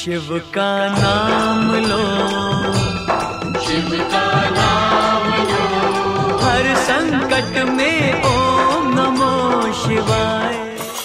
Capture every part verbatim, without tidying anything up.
शिव का नाम लो, शिव का नाम लो, हर संकट में ओम नमो शिवाय।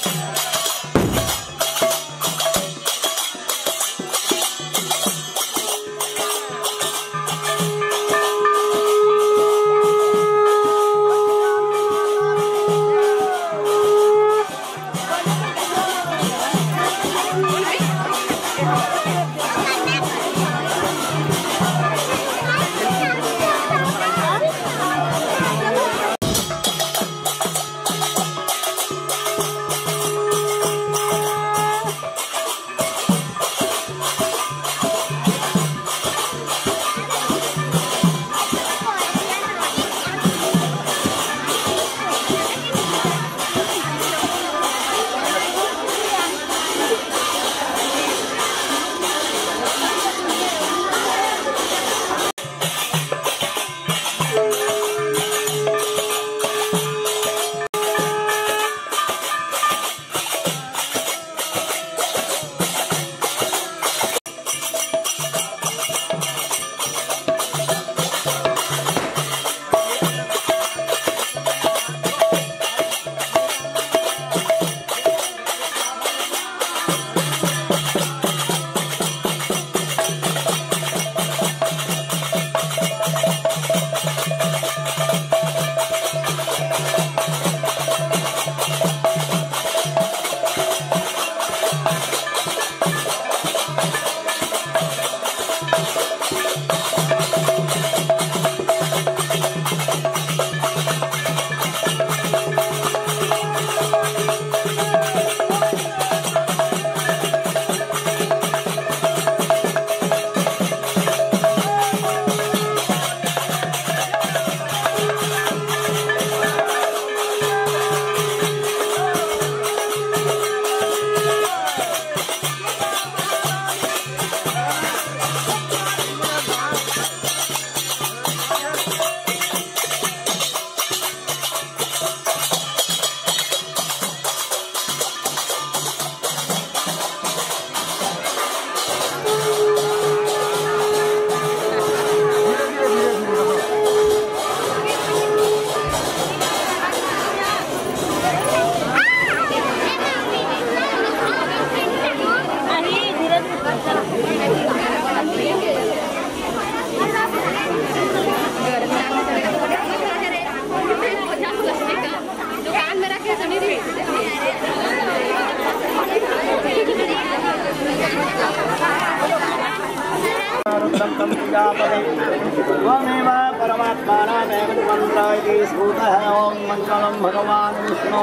त्वमेव परमात्मानामेव मंत्र इति श्रुतः। ओम मंगलम भगवान विष्णु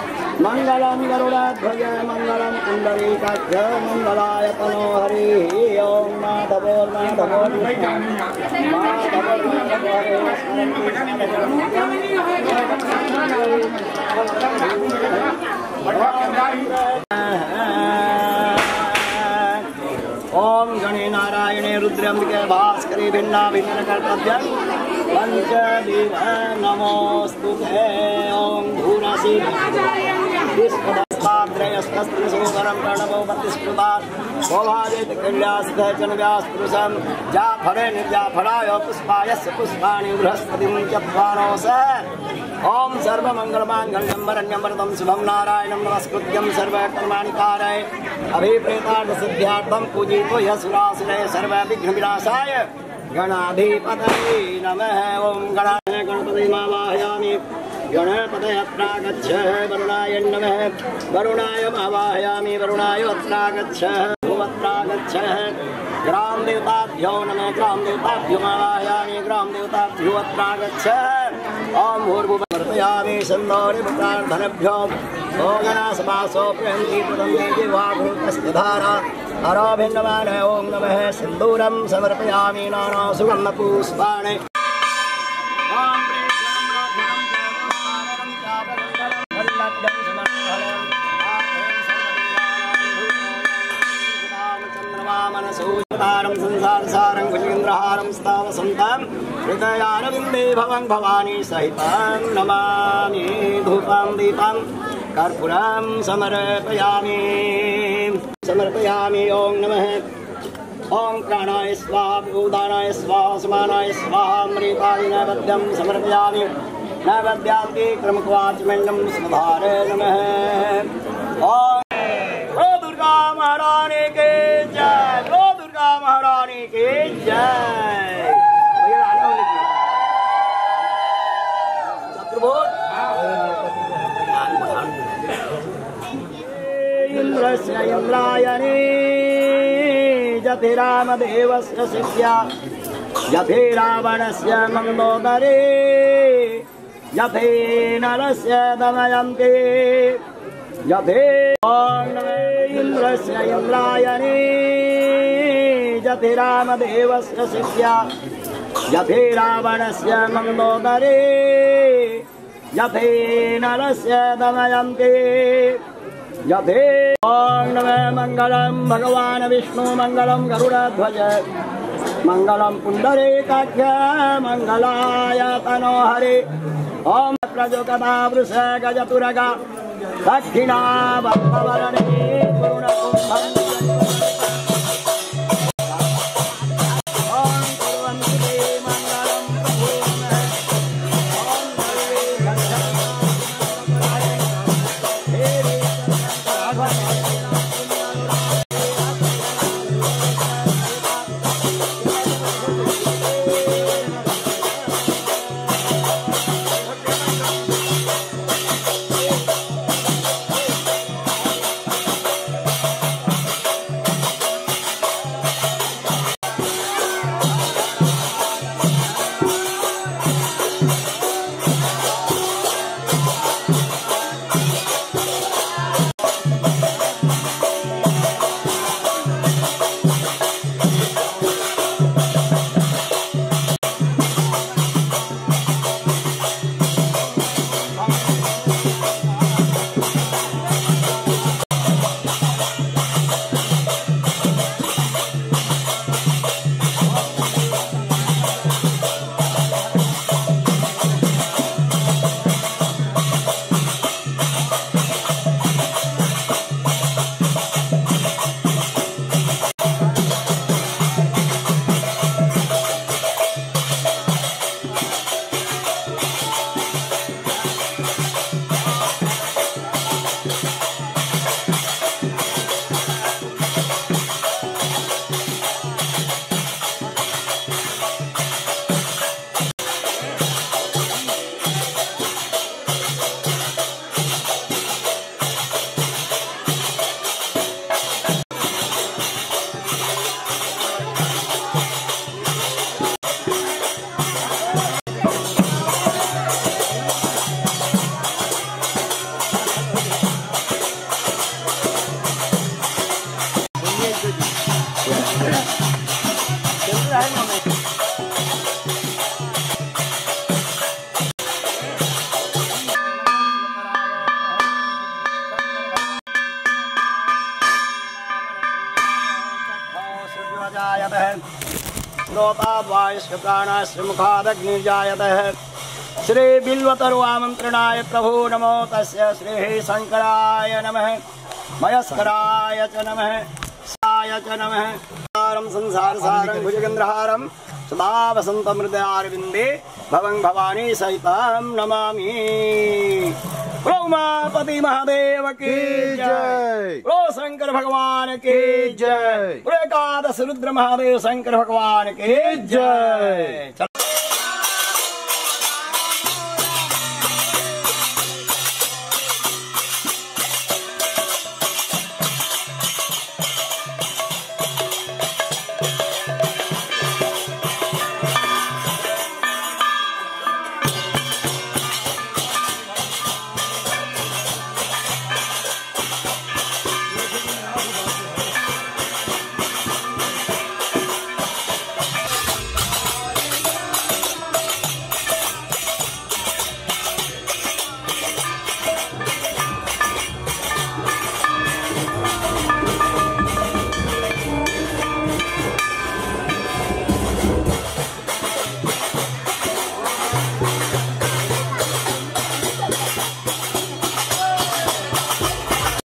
मंगलम गरुडाध्वज मंगलम कुंडलीकाक्ष मंगलाय तनो हरिः। ओम माधवोर्माधवो ओम गणे नारायणे रुद्रम्बिके भास्करे भिन्ना भिन्न कर्तव्य पंचदेव नमोस्तुते। ओम धूरसी विश्वदस्ताद्रयस्तस्त्रसोदरं प्रणवो प्रतिस्कृतात् भोभाजेत कल्यास्थ चनव्यास्पृशं जाफरे निर्जाफराय पुष्पायस्य पुष्पाणि बृहस्पतिं चत्वारो स। ओम सर्वमंगलमांगल्यं वरण्यं वरदं शुभं नारायणं नमस्कृत्यं सर्वकर्माणि कारये अभिप्रेतार्थ सिद्ध्यार्थं पूजितो यशुरासुरे सर्वविघ्नविनाशाय गणाधिपतये नमः। ओम गणाय गणपतिमावाहयामि गणपतये अत्रागच्छ वरुणाय नमः। वरुणाय आवाहयामि वरुणाय अत्रागच्छ भुवत्रागच्छ। ग्राम देवताभ्यो नमः ग्राम देवताभ्यो आवाहयामि ग्राम देवताभ्यो अत्रागच्छ। ओम भूर्भुवस्मर्पयामि सन्दौरि प्रार्थनेभ्यो ओ गणासमासो प्रहन्ति प्रदन्ति जिह्वाभूतस्य धारा हरो भिन्नमान। ओम नमः सिन्दूरं समर्पयामि नाना सुगन्धपुष्पाणि। संसारसारं भुजेन्द्रहारं स्थावसन्तं हृदयारविन्दे भवं भवानी सहितं नमामि धूपं दीपं कर्पूरं समर्पयामि समर्पयामि। ओम नमः ओम प्राणाय स्वाहा उदानाय स्वाहा समानाय स्वाहा अमृताय नैवेद्यं समर्पयामि। नैवेद्यान्ते क्रमकवाचमण्डं सुधारे नमः। ओम ओ दुर्गा महारानी की जय, ओ दुर्गा महारानी की जय। इंद्रस्य इंद्रायणी जति रामदेवस्य शिष्या यथे रावणस्य मंदोदरे यथे नरस्य दमयन्ति यथे इंद्रस्य इंद्रायणी जति रामदेवस्य शिष्या यथे रावणस्य मंदोदरे यथे नरस्य दमयन्ति यथे। ओम नमः मंगलम भगवान विष्णु मंगलम गरुड़ध्वज मंगलम पुंडरीकाक्ष मंगलाय तनोहरि। ओम प्रजोकता वृष गजतुरगा दक्षिणा भक्तवरणे पूर्णकुंभं प्राणाश्च मुखादग्निर्जायतः। श्री बिल्वतरु आमंत्रणाय प्रभो नमो तस्य। श्री शंकराय नमः मयस्कराय च नमः साय च नमः। सारं संसार सारं भुजगेन्द्रहारं सदा वसन्तं हृदयारविन्दे भवं भवानी सहितं नमामि। उमापति महादेव की जय, ओ शंकर भगवान की जय, ओ एकादश रुद्र महादेव शंकर भगवान की जय।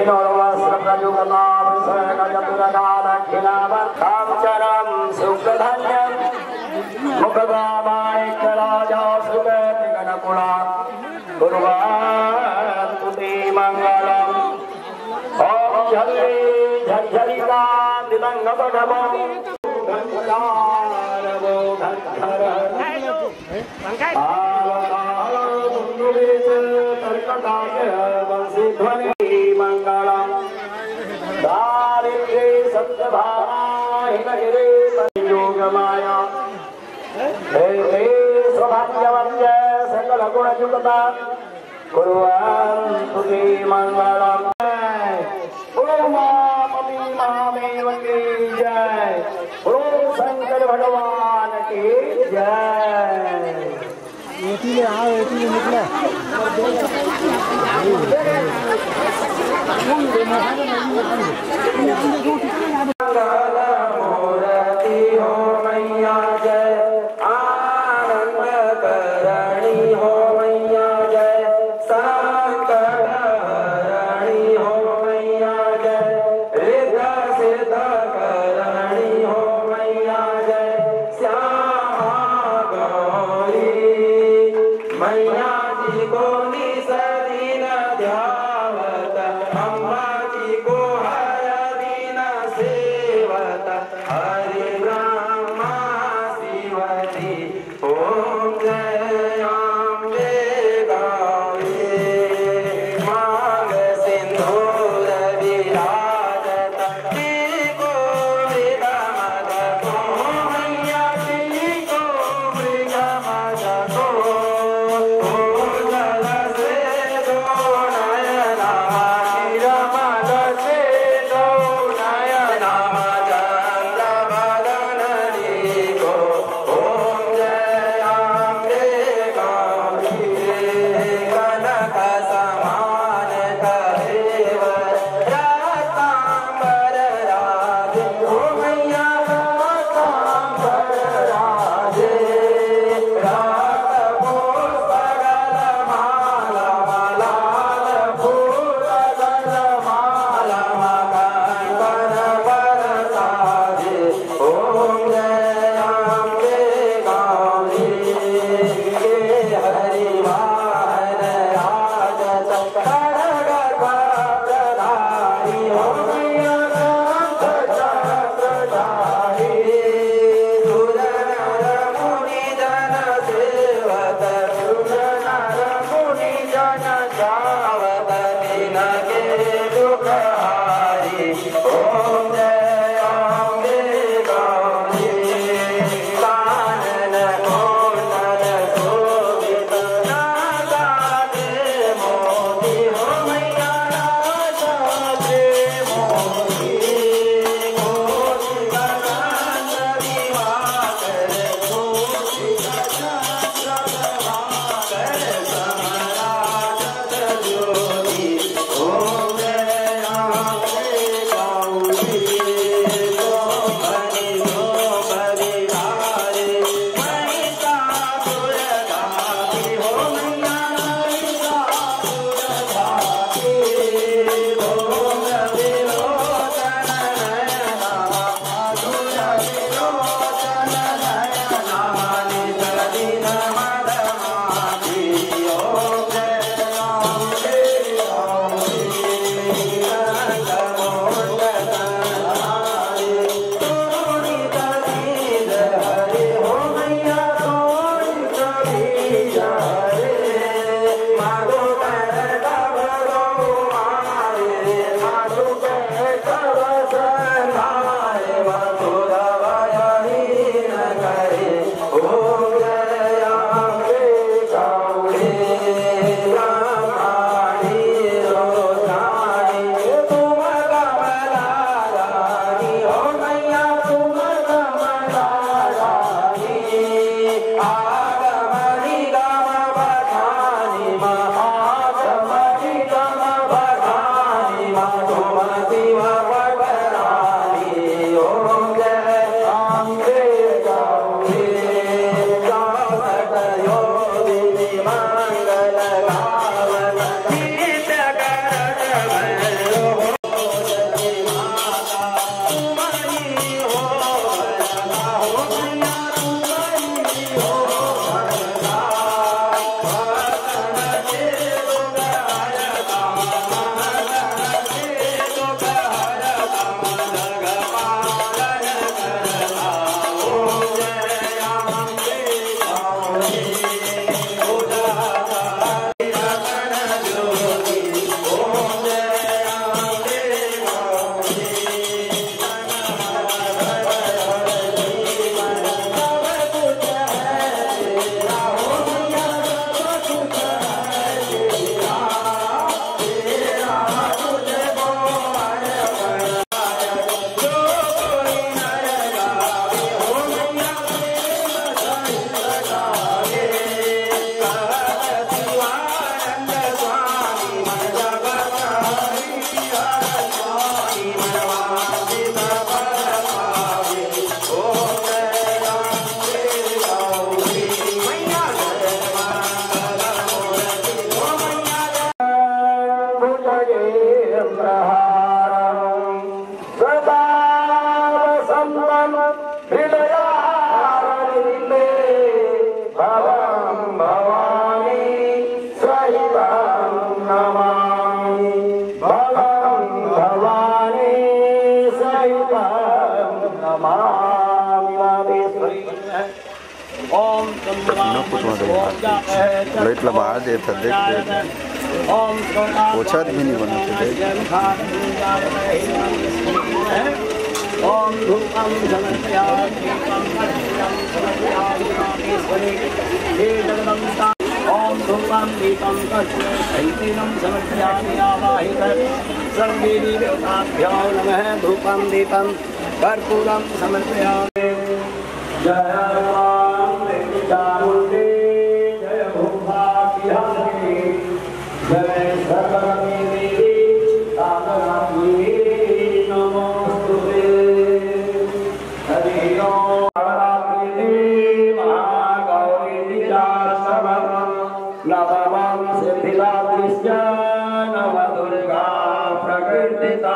शंकर भगवान की जय। एटी आओ एटी निकला अम्बा जी को हर लाइट लगा देता देखते ओछा भी नहीं बना थे ओम धूपम समर्पयामि ओम धूपम दीपम शैतीनं समर्पयामि आवाहित सर्वे देवताभ्यो नमः धूपम दीपम कर्पूरं समर्पयामि जय राम देवी चामुंडे जय भूभाग्यहरे जय सर्वदेवी देवी तातरात्मी नमोस्तुते हरि ओम नवरात्रि महागौरी चासवं नवमं सिद्धिदात्रिश्च नवदुर्गा प्रकृतिता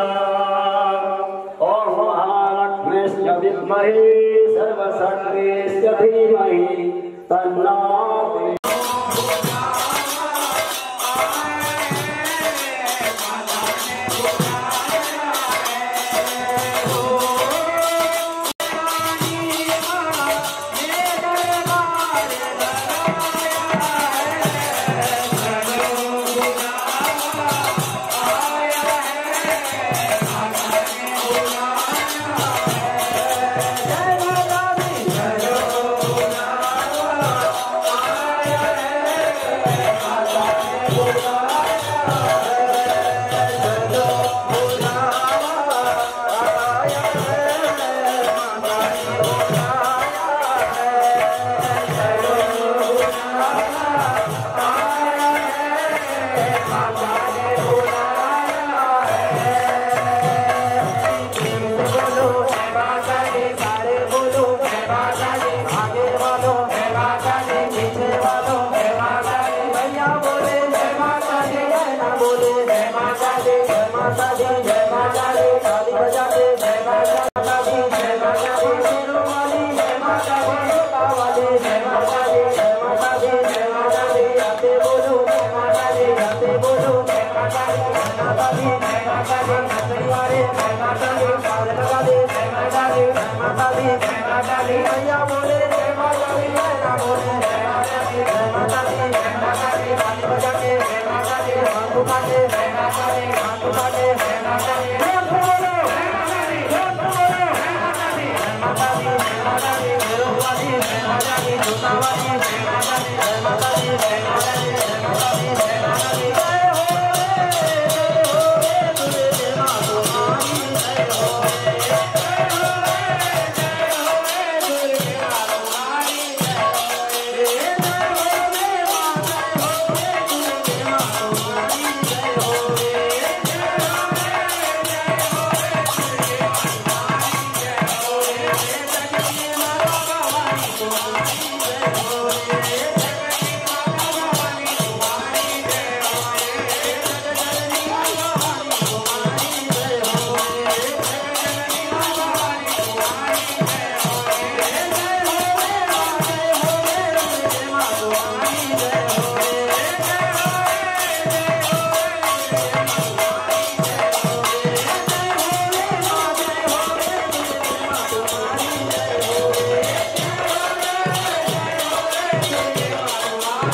ओम महालक्ष्मीश्च विद्महे सर्वशक्तिश्च धीमहि तन्नो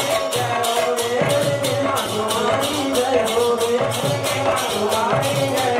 Hare